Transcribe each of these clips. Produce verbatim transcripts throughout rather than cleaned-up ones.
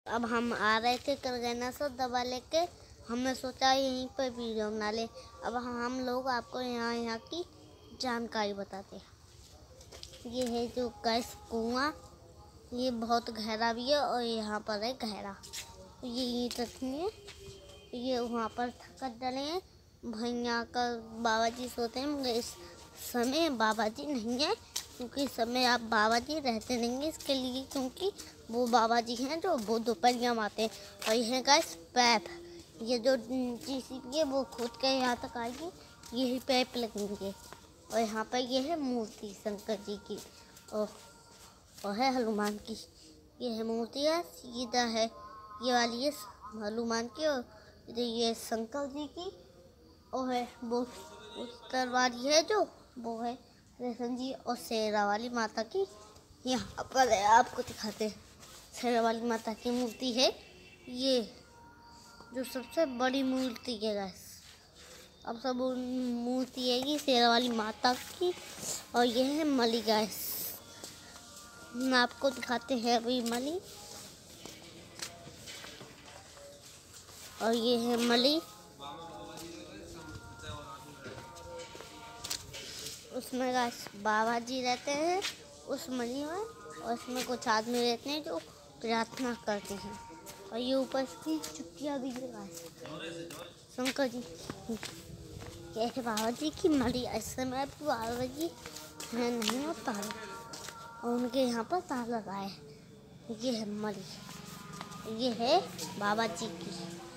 अब हम आ रहे थे करगना से दवा लेके, हमने सोचा यहीं पर वीडियो बना ले। अब हम लोग आपको यहाँ यहाँ की जानकारी बताते हैं। ये है जो गैस कुआं, ये बहुत गहरा भी है और यहाँ पर है गहरा। ये ईंट रखी है, ये वहाँ पर थकत डले हैं। भैया का बाबा जी सोते हैं, मगर इस समय बाबा जी नहीं है, क्योंकि इस समय आप बाबा जी रहते नहीं हैं इसके लिए, क्योंकि वो बाबा जी हैं जो वो दोपहरिया में आते हैं। और यह गैस पैप, ये जो जीसीबी है वो खुद के यहाँ तक आएगी, यही पैप लगेंगे। और यहाँ पर ये है मूर्ति शंकर जी की और, और है हनुमान की। ये है मूर्ति है, सीधा है ये वाली है हनुमान की, और ये शंकर जी की। और है वो उस तरवारी है जो वो है कृष्ण जी और शेरा वाली माता की। यहाँ पर है, आपको दिखाते हैं। शेरा वाली माता की मूर्ति है, ये जो सबसे बड़ी मूर्ति है गैस। अब सब मूर्ति है ये शेरा वाली माता की, और ये है मली गैस। हम आपको दिखाते हैं अभी मली, और ये है मली। उसमें गैस बाबा जी रहते हैं उस मली में, और उसमें कुछ आदमी रहते हैं जो प्रार्थना करते हैं। और ये ऊपर की चुटिया भी है गैस शंकर जी। ये है बाबा जी की मली। इस समय बाबा जी है नहीं और ताला, और उनके यहाँ पर ताला लगा है। ये है मली, ये है बाबा जी की।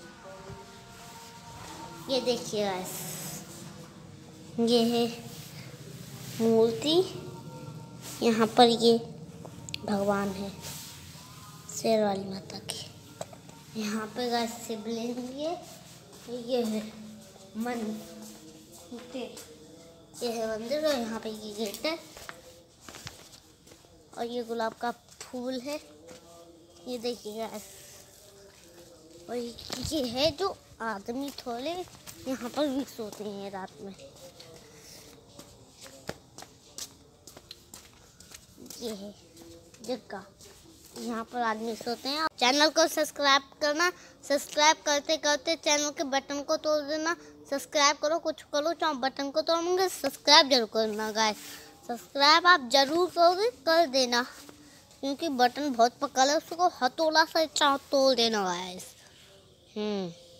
ये देखिए गैस, ये है मूर्ति। यहाँ पर ये भगवान है शेर वाली माता की। यहाँ पे गैस शिवलिंग है, ये है मंदिर, ये है मंदिर, और यहाँ पे ये गेट है, और ये गुलाब का फूल है, ये देखिए गैस। और ये है जो आदमी थोड़े यहाँ पर भी सोते हैं रात में। ये है जगह, यहाँ पर आदमी सोते हैं। चैनल को सब्सक्राइब करना, सब्सक्राइब करते करते चैनल के बटन को तोड़ देना। सब्सक्राइब करो, कुछ करो, चाहे बटन को तोड़ोगे, सब्सक्राइब जरूर करना गाइस। सब्सक्राइब आप जरूर करोगे, कर देना, क्योंकि बटन बहुत पकड़ है, उसको हथौड़ा से चाहे तोड़ देना गाइस। हम्म